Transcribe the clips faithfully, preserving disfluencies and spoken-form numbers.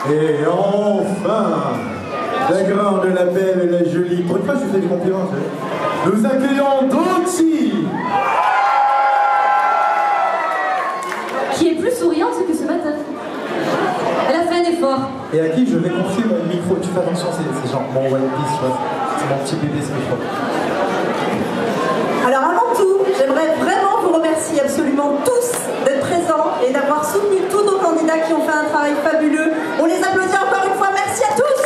Et enfin, la grande, la belle et la jolie. Pour une fois, je lui fais des compliments. Nous accueillons Doty, qui est plus souriante que ce matin. Elle a fait un effort. et à qui je vais confier mon micro. Tu fais attention, c'est genre mon One Piece, tu vois. C'est mon petit bébé, ce micro. Alors avant tout, j'aimerais vraiment vous remercier absolument tous d'être présents et d'avoir soutenu tous nos candidats qui ont fait un travail fabuleux. On les applaudit encore une fois, merci à tous.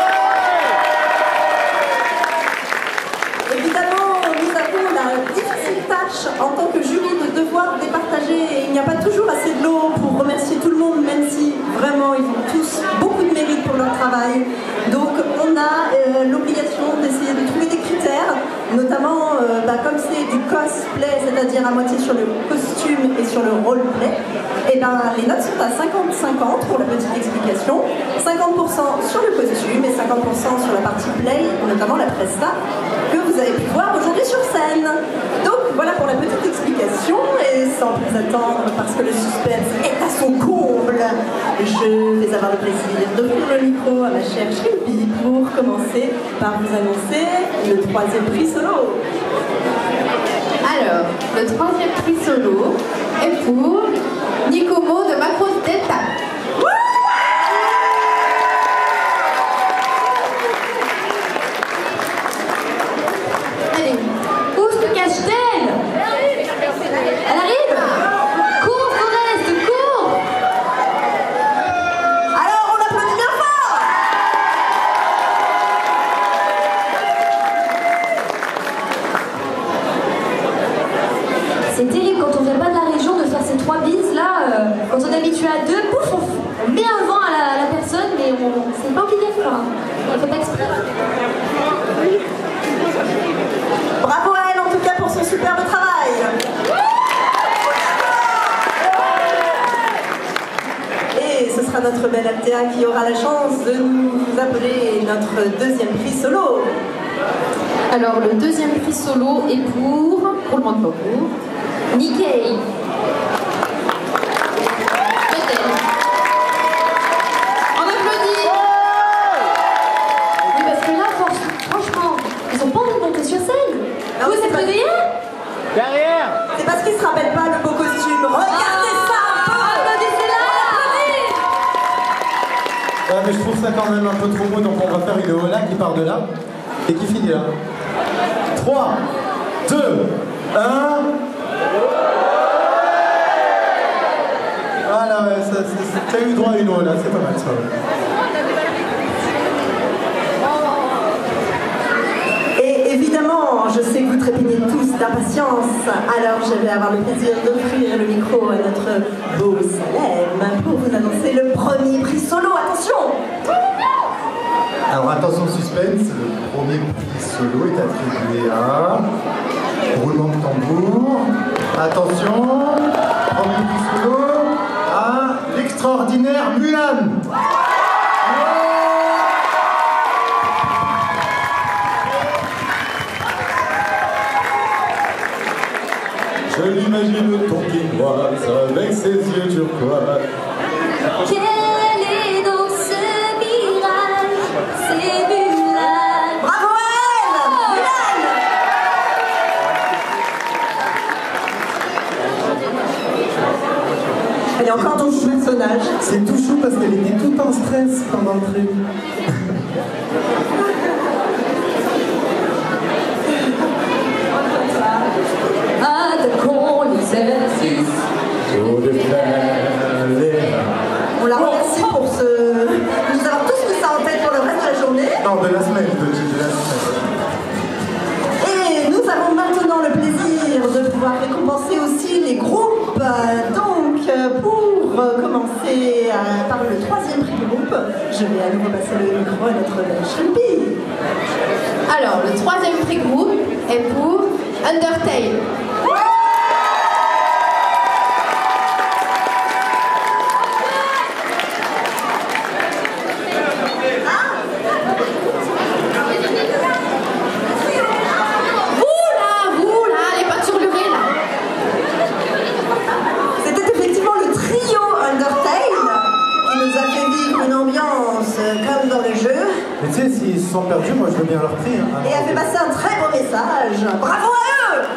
Évidemment, nous avons la difficile tâche en tant que jury de devoir départager et il n'y a pas toujours assez de l'eau pour remercier tout le monde, même si vraiment ils ont tous beaucoup de mérite pour leur travail. Donc on a euh, l'obligation d'essayer de trouver des critères, notamment euh, bah, comme c'est du cosplay, c'est-à-dire à moitié sur le costume et sur le roleplay, et ben les notes sont à cinquante cinquante pour la petite explication, cinquante pour cent sur le costume et cinquante pour cent sur la partie play, notamment la presta, que vous avez pu voir aujourd'hui sur scène. Donc voilà pour la petite explication, et sans plus attendre, parce que le suspense est à son comble, je vais avoir le plaisir d'offrir le micro à ma chère Shrimpi pour commencer par vous annoncer le troisième prix solo. Alors, le troisième prix solo est pour Nikomo de Macross Delta. Allez, où se cache-t-elle? Elle arrive? Cours, Forest, cours! Alors on applaudit bien fort! C'est terrible quand on vient pas de la région de faire ces trois bises là. Euh, quand on est habitué à deux, pouf, on, on met un vent à la, à la personne, mais on c'est pas obligé de faire. On fait pas exprès. Bravo à elle en tout cas pour son superbe travail. Et ce sera notre belle Althea qui aura la chance de nous appeler notre deuxième prix solo. Alors, le deuxième prix solo est pour, roulement de tambour, Nikkei. On applaudit. Oui, parce que là, franchement, ils ont pas envie de monter sur scène. Non, Vous c'est êtes pas- réveillés? C'est parce qu'ils se rappellent pas le beau costume. Regardez ça un peu. Applaudissez-la! Ouais, mais je trouve ça quand même un peu trop beau, donc on va faire une hola qui part de là et qui finit là. trois, deux, un. Voilà, ouais, ça, ça, ça, t'as eu droit à une hola, c'est pas mal ça. Ouais. Et évidemment, je sais que vous trépignez tous d'impatience, alors je vais avoir le plaisir d'offrir le micro à notre beau Salem pour vous annoncer le premier prix solo. Attention! Alors attention suspense, le premier prix solo est attribué à roulement de tambour. Attention, premier prix solo à l'extraordinaire Mulan. Je l'imagine tonkinoise avec ses yeux turquoise. Quel est donc ce mirage? C'est Mulan. Bravo à elle! Mulan! Elle est encore dans son personnage. C'est tout chou parce qu'elle était toute en stress pendant le truc. Attaquons les exercices. On la remercie pour ce... nous avons tous mis ça en tête pour le reste de la journée. Non, de la semaine, de, de la semaine. Et nous avons maintenant le plaisir de pouvoir récompenser aussi les groupes. Donc, pour commencer euh, par le troisième prix du groupe, je vais à nouveau passer le micro à notre belle Shrimpi. Alors, le troisième prix groupe est pour Undertale. Vous là, vous là, les pas sur le ré là. C'était effectivement le trio Undertale qui nous a fait vivre une ambiance euh, comme dans le jeu. Mais tu sais, s'ils se sont perdus, moi je veux bien leur prix. Hein. Et a fait passer un très beau message. Bravo à eux!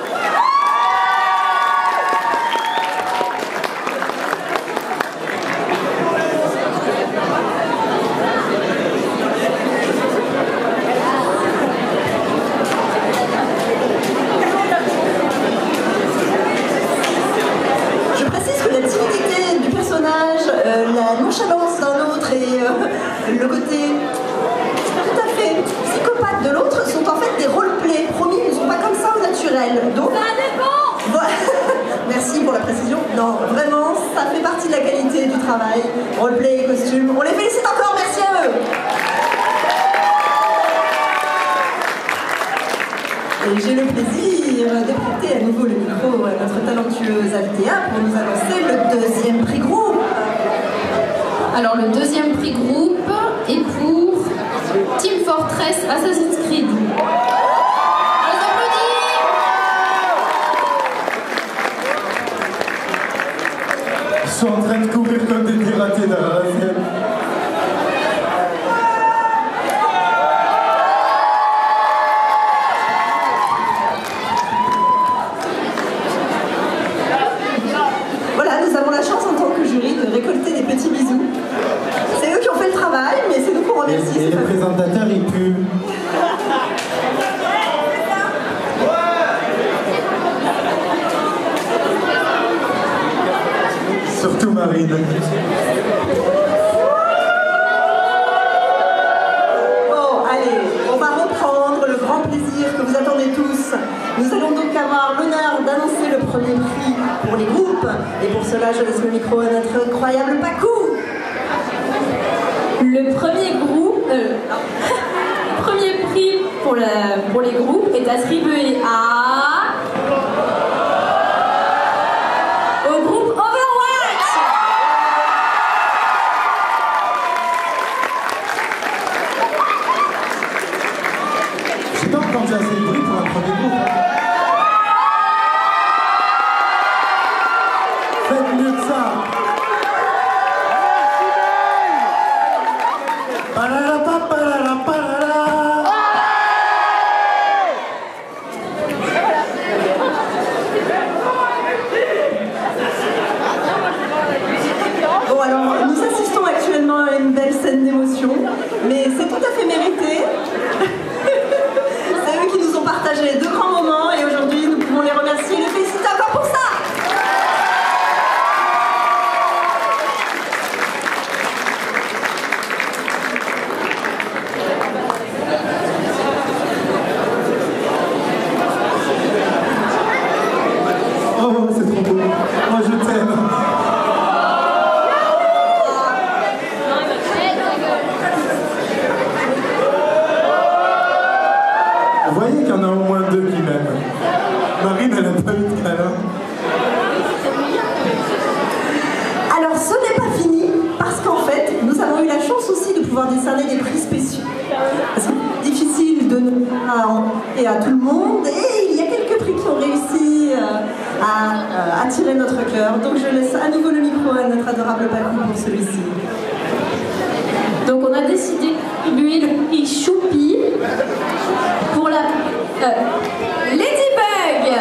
Je précise que la timidité du personnage, euh, la nonchalance d'un autre et euh, le côté tout à fait psychopathe de l'autre sont en fait des roleplays. Promis, ils ne sont pas comme ça au naturel. Donc, ça dépend. Voilà. Merci pour la précision. Non, vraiment, ça fait partie de la qualité du travail. Roleplay et costume. On les félicite encore, merci à eux. Et j'ai le plaisir de prêter à nouveau le micro à notre talentueuse Althea pour nous annoncer le deuxième prix groupe. Alors le deuxième prix groupe est pour Team Fortress Assassin's Creed. On les applaudit. Ils sont en train de courir comme des piratés dans la scène. Voilà, nous avons la chance en tant que jury de récolter des petits bisous. C'est eux qui ont fait le travail, mais c'est nous qu'on Et, remercie. et c'est les pas- présentateurs, ils puent. Surtout Marine. Bon, allez, on va reprendre le grand plaisir que vous attendez tous. Nous allons donc avoir l'honneur d'annoncer le premier prix pour les groupes. Et pour cela, je laisse le micro à notre incroyable Pacou. Le premier groupe, euh, le premier prix pour, la- pour les groupes est attribué à au groupe Overwatch. J'ai pas entendu assez de bruit pour un premier groupe. Hein. Faites mieux que ça. Pararapa, parara, parara. Bon, alors, nous assistons actuellement à une belle scène d'émotion, mais c'est tout à fait mérité. C'est eux qui nous ont partagé de grands moments et aujourd'hui, nous pouvons les remercier et les féliciter encore pour ça. Oh, c'est trop beau. Moi, je t'aime. Vous voyez qu'il y en a au moins deux qui m'aiment. Marine, elle a pas eu de câlin. Alors, ce n'est pas fini, parce qu'en fait, nous avons eu la chance aussi de pouvoir décerner des prix spéciaux. C'est difficile de ne pas en et à tout le monde, et il y a quelques prix qui ont réussi euh, à euh, attirer notre cœur. Donc, je laisse à nouveau le micro à notre adorable Pacou pour celui-ci. Donc on a décidé d'attribuer le prix Choupi pour la euh, Ladybug.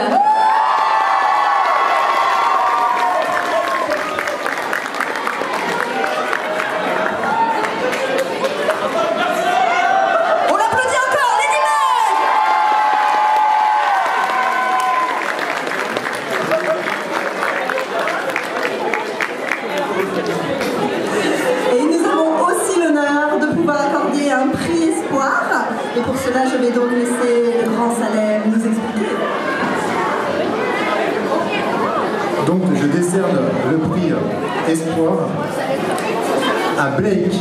On l'applaudit encore, Ladybug! Et nous avons aussi l'honneur de pouvoir accorder un prix espoir. Et pour cela, je vais donc laisser le grand Salem nous expliquer. Donc, je décerne le prix Espoir à Blake.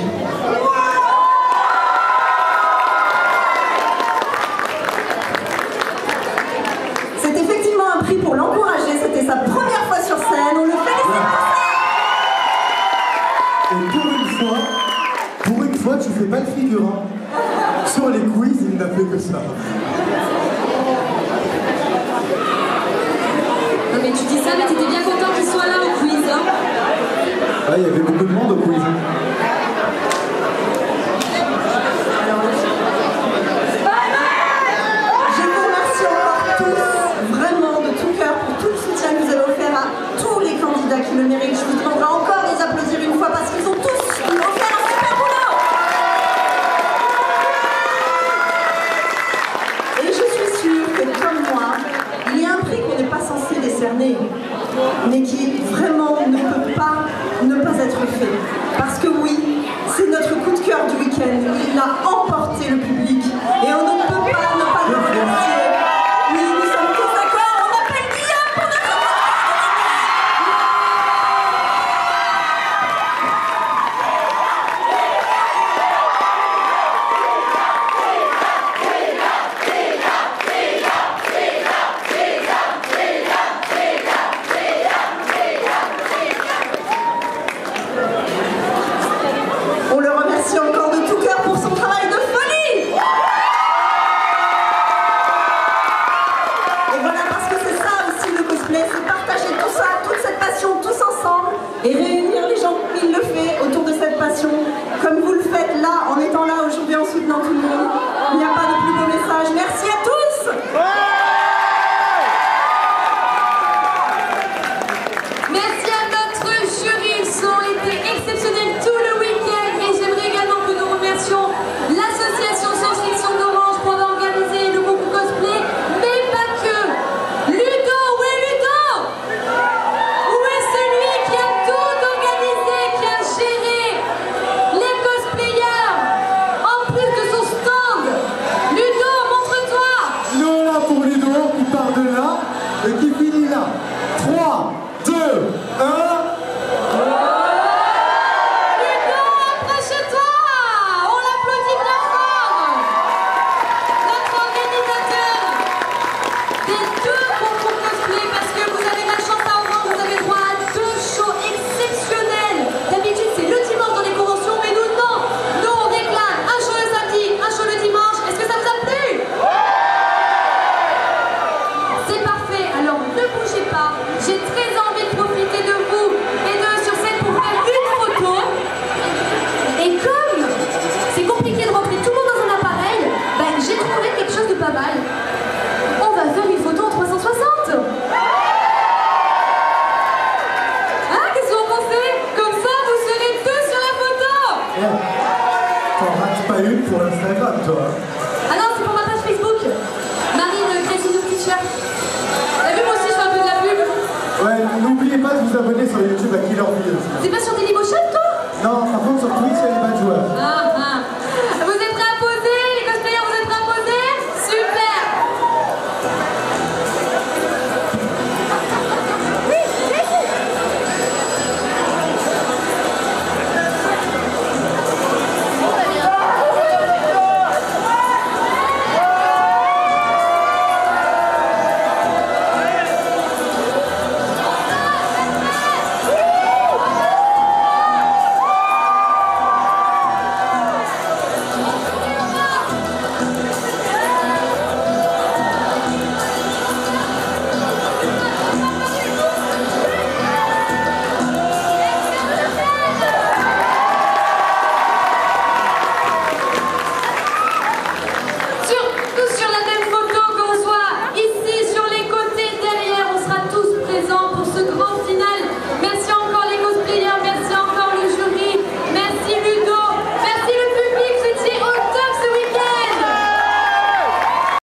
C'est effectivement un prix pour l'encourager. C'était sa première fois sur scène. On le félicite pour ça. Et pour une fois, pour une fois, tu fais pas le figurant. Sur les quiz, il n'a fait que ça. Non mais tu dis ça, mais t'étais bien content qu'il soit là au quiz, hein? Ah, il y avait beaucoup de monde au quiz. week-end. Il a emporté le public et on ne peut pas ne pas le remercier. Oui, nous sommes tous d'accord, on appelle Guillaume pour notre On le remercie encore de tout cœur pour son travail de folie. Et voilà, parce que c'est ça aussi le cosplay, c'est partager tout ça, toute cette passion tous ensemble et réunir les gens comme il le fait autour de cette passion, comme vous le faites là, en étant là aujourd'hui, en soutenant tout le monde. Il n'y a pas de plus beau message. Merci à tous. Merci à notre jury, ils ont été exceptionnels tout le week-end et j'aimerais également que nous remercions l'association Science Fiction d'Orange pour avoir organisé le concours cosplay, mais pas que. Ludo, où est Ludo? Où est celui qui a tout organisé, qui a géré les cosplayers, en plus de son stand? Ludo, montre-toi. Non, là pour Ludo, qui part de là et qui finit là. trois, deux, un. Ludo, approche-toi. On l'applaudit bien fort. Notre organisateur des deux concours cosplay, parce que vous avez la chance à Orange, vous avez droit à deux shows exceptionnels. D'habitude, c'est le dimanche dans les conventions, mais nous, non. Nous, on réclame un show le samedi, un show le dimanche. Est-ce que ça vous a plu? C'est parfait, alors ne bougez pas. J'ai très envie de profiter de vous et de sur scène pour faire une photo. Et comme c'est compliqué de rentrer tout le monde dans un appareil, ben, j'ai trouvé quelque chose de pas mal. On va faire une photo en trois cent soixante. Hein, qu'est-ce que vous pensez? Comme ça, vous serez deux sur la photo. Eh, t'en rates pas une pour l'Instagram, toi. Ah non, c'est pour ma page Facebook. Marine Crazy New Teacher. T'as vu, moi aussi, je fais un peu de la pub. Ouais, n'oubliez pas de vous abonner sur YouTube à Killer Video. C'est pas sur Dailymotion, toi? Non, par contre sur Twitch, il y a les badges